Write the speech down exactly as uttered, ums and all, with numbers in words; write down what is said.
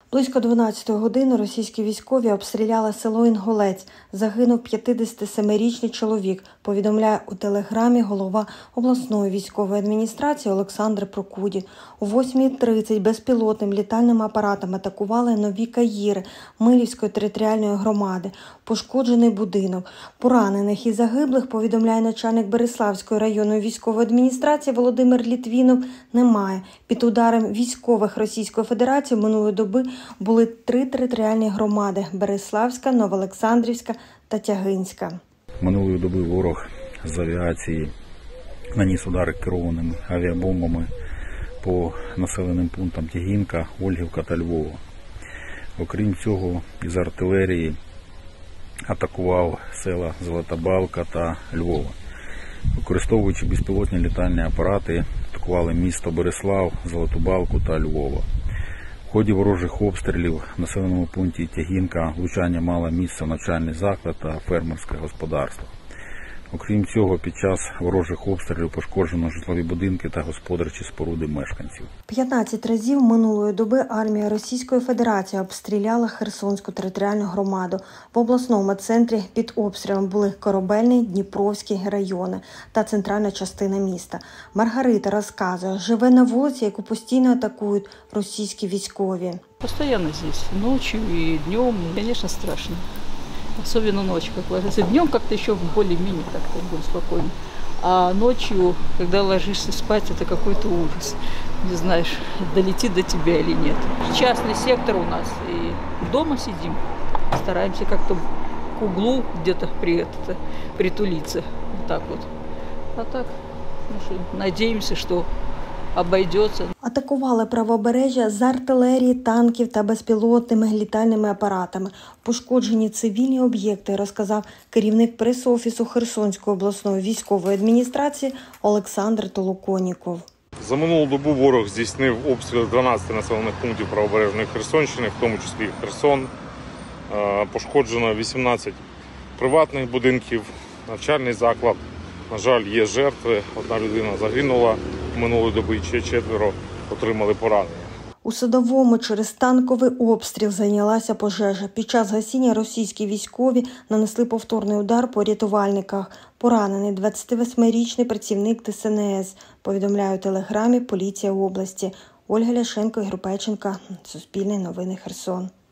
Близько дванадцятої години російські військові обстріляли село Інгулець. Загинув п'ятдесятисемирічний чоловік, повідомляє у телеграмі голова обласної військової адміністрації Олександр Прокудін. О восьмій тридцять безпілотним літальним апаратом атакували Нові Каїри Милівської територіальної громади. Пошкоджений будинок. Поранених і загиблих, повідомляє начальник Бериславської районної військової адміністрації Володимир Літвінов, немає. Під ударом військових Російської Федерації минулої доби були три територіальні громади – Бериславська, Новоолександрівська та Тягинська. Минулої доби ворог з авіації наніс удари керованими авіабомбами по населеним пунктам Тягинка, Ольгівка та Львова. Окрім цього, із артилерії атакував села Золота Балка та Львова. Використовуючи безпілотні літальні апарати, атакували місто Берислав, Золоту Балку та Львова. В ході ворожих обстрілів в населеному пункті Тягинка влучання мало місце в навчальний заклад та фермерське господарство. Окрім цього, під час ворожих обстрілів пошкоджено житлові будинки та господарчі споруди мешканців. п'ятнадцять разів минулої доби армія Російської Федерації обстріляла Херсонську територіальну громаду. В обласному центрі під обстрілом були Корабельний, Дніпровський райони та центральна частина міста. Маргарита розказує, живе на вулиці, яку постійно атакують російські військові. Постоянно здесь, ночью и днем, конечно, страшно. Особенно ночью, как ложится. Днем как-то еще более-менее как-то будет спокойно. А ночью, когда ложишься спать, это какой-то ужас. Не знаешь, долетит до тебя или нет. Частный сектор у нас, и дома сидим. Стараемся как-то к углу где-то при, это, притулиться. Вот так вот. А так, ну, надеемся, что обойдеться. Атакували правобережжя з артилерії, танків та безпілотними літальними апаратами. Пошкоджені цивільні об'єкти, розказав керівник прес-офісу Херсонської обласної військової адміністрації Олександр Толоконіков. За минулу добу ворог здійснив обстріли дванадцяти населених пунктів правобережної Херсонщини, в тому числі Херсон. Пошкоджено вісімнадцять приватних будинків, навчальний заклад. На жаль, є жертви. Одна людина загинула минулої доби, ще четверо отримали поранення. У Садовому через танковий обстріл зайнялася пожежа. Під час гасіння російські військові нанесли повторний удар по рятувальниках. Поранений двадцятивосьмирічний працівник Те Ес Ен Ес, повідомляє у телеграмі поліція області. Ольга Ляшенко, Ігор Печенко, Суспільне новини, Херсон.